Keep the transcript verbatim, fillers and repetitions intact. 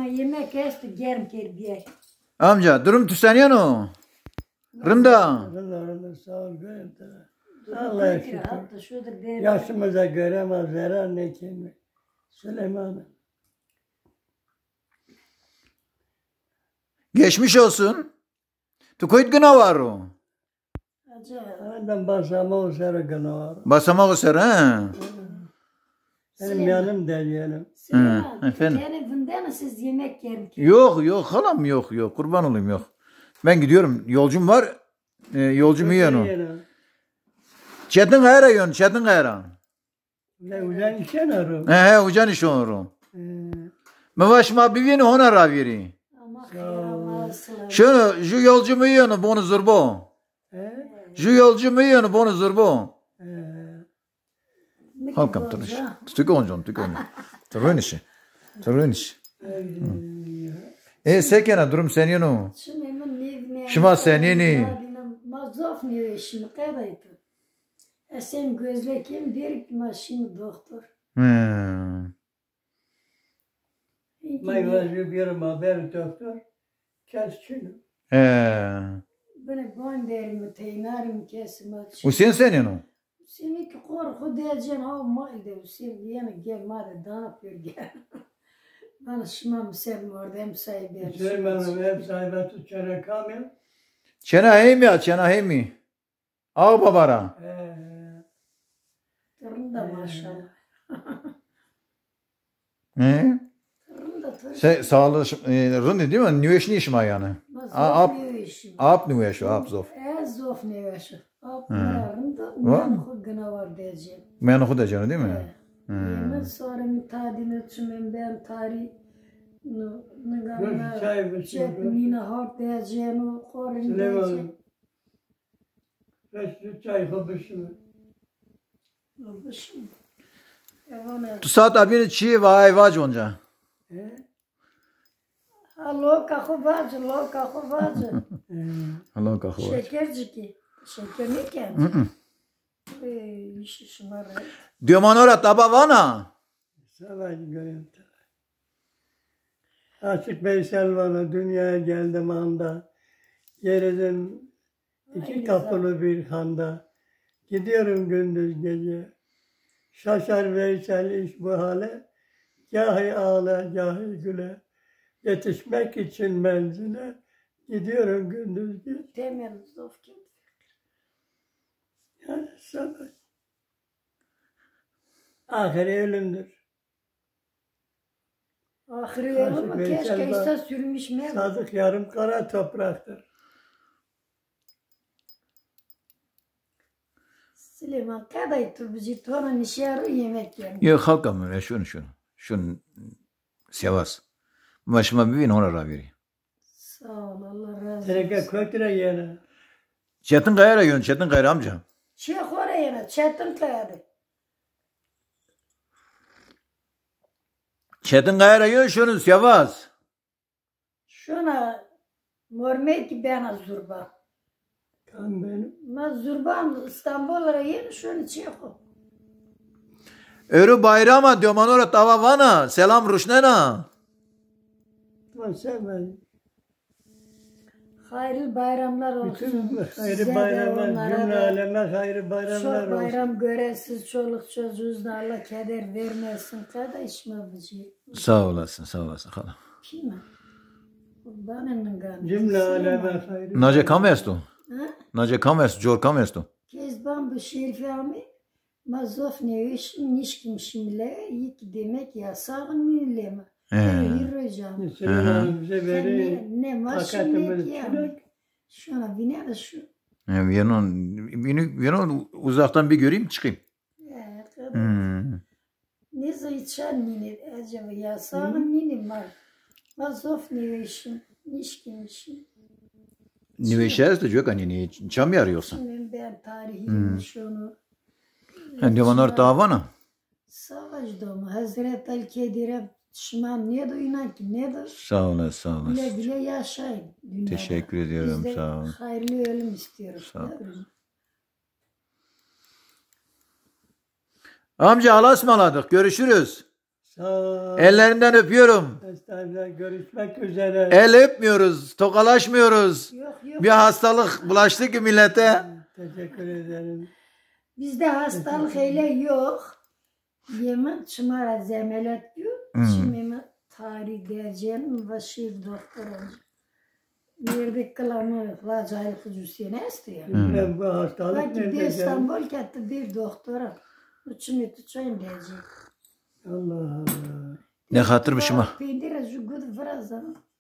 Yemek esti germ ker bir yer. Amca durum tüseniyor mu? Rında. Rında rında sağ ol göreyim sana. Allah'a şükür. Yaşımıza göremez zarar ne kimi. Süleyman'ım. Geçmiş olsun. Tukoyt günah var o. Adam basamağı sarı günah var. Basamak o ser ha. Benim yanım del yanım. Süleyman, efendim bundan siz yemek yerim. Yok yok halam yok yok kurban olayım yok. Ben gidiyorum yolcum var. E, yolcum yiyor onu. Çetin Kayra yiyorsun Çetin Kayra. Ne ucan işe ne arım? He he ucan iş onu. Mevaşma bivini ona raviri. Şunu şu yolcumu yiyorsun bunu zurbo. Şu yolcumu yiyorsun bunu zurbo. Halkam tanış. Tüke oncan tüke oncan. Tırın işi. Tırın işi. E sekene durum senin o. Şuma senin. Mazaf ne işim kadaydı. Sen gözlekim der ki maşini doktor. Hmm. Mayvacı bir haber doktor. Kes şunu. He. Bana gönderim teynarım kesim aç. O sen senin o. Seni ki korku diyeceğin ha malde sen diyene gel madem daha yapıyor gel. Bana şımam sen orada hem sahibi. Süleyman'ım hep sahibi tut çene kamil. Çene heymi ya çene heymi. Ağ babara. Tırında maşallah. He? Tırında tır. Şey sağlı rındi değil mi? Nüveşni işma yani. Ap ap nüveşo ap zof. E zof nüveşo. Ap narında uyanık gına var diyeceğim. Ben oku diyeceğim değil mi? Ben sonra mütadine tümem ben tarih Nagana Nina Hart diyeceğim o korun diyeceğim. Reşit çay kapışını. Kapışın. Tu saat abini çiğ vay vay onca. Alo kahve vacı, alo kahve vacı. Alo kahve vacı. Şekerci ki. Şeker ne ki? Eee işi şunları. Diyoman ora taba vana. Savaş görüyorum. Açık Veysel bana dünyaya geldim anda. Yeriden iki kapılı bir handa. Gidiyorum gündüz gece. Şaşar Veysel iş bu hale. Gahi ağla, gahi güle. Yetişmek için menzile. Gidiyorum gündüz gece. Temel zof kim? Yani savaş. Ahire ölümdür. Ahire ölüm mü? Keşke işte sürmüş mü? Sadık yarım kara topraktır. Süleyman kadaydı bizi tona nişarı yemek yerim. Yok halkam öyle şunu şunu. Şunu sevas. Başıma bir bin ona raviri. Sağ ol Allah razı olsun. Tereke kötüre yene. Çetin Kayra yiyorsun Çetin Kayra amca. Çek oraya Çetin Kaya'da. Çetin Kayra yiyorsun şunu sevas. Şuna mormet ki bana zurba. Kan benim. Ma zurban İstanbul'a yeni şunu çek o. Örü bayrama diyoman ora tava vana. Selam ruşnena. Ben sevmedim. Hayırlı bayramlar olsun. Bütün hayırlı bayramlar, cümle aleme hayırlı bayramlar olsun. Çok bayram görensiz çoluk çocuğuzda Allah keder vermesin. Kardeş mi bu? Sağ olasın, sağ olasın hala. Kime? Kurbanının kanı. Cümle aleme hayırlı. Nace kamestu? Ha? Nace kamestu, jor kamestu. Kezban bu şerifi ami. Mazof ne iş, nişkim şimle, yik demek ya sağın mülleme. Yürü hocam. Süleyman'ım bize verir. Ne maşinet ya. Şuna biner de şu. Beni uzaktan bir göreyim çıkayım. Evet. Hmm. Ne zayıfçan nini acaba ya sağın nini var. Mazof ne işin, nişkim işin. Ne işe de yok hani çam yarıyorsun. Şimdi ben tarihim şunu. Hani diyorlar davana. Savaş doğma Hazreti Ali Kedir'e şıman ne de inan ki ne de. Sağ olasın, sağ olasın. Güle güle yaşayın dünyada. Teşekkür ediyorum, Biz de sağ olun. hayırlı ölüm istiyoruz. Sağ olun. Amca Allah'a ısmarladık. Görüşürüz. Sağ ol. Ellerinden öpüyorum. Estağfurullah, görüşmek üzere. El öpmüyoruz, tokalaşmıyoruz. Yok yok. Bir hastalık bulaştı ki millete. Teşekkür ederim. Bizde hastalık öyle yok. Yemin çımara zemelet diyor. Hmm. Şimdi tarih dereceğim ve şiir doktor olacak. Verdik kılamı lacaylık Hüseyin'e istiyor. Hmm. Bu hastalık Belki bir nerede geldi? İstanbul gitti bir doktora. Üçünü tutacağım diyecek. Allah Allah. Ne hatırmışım ha. Peynir şu good frazan.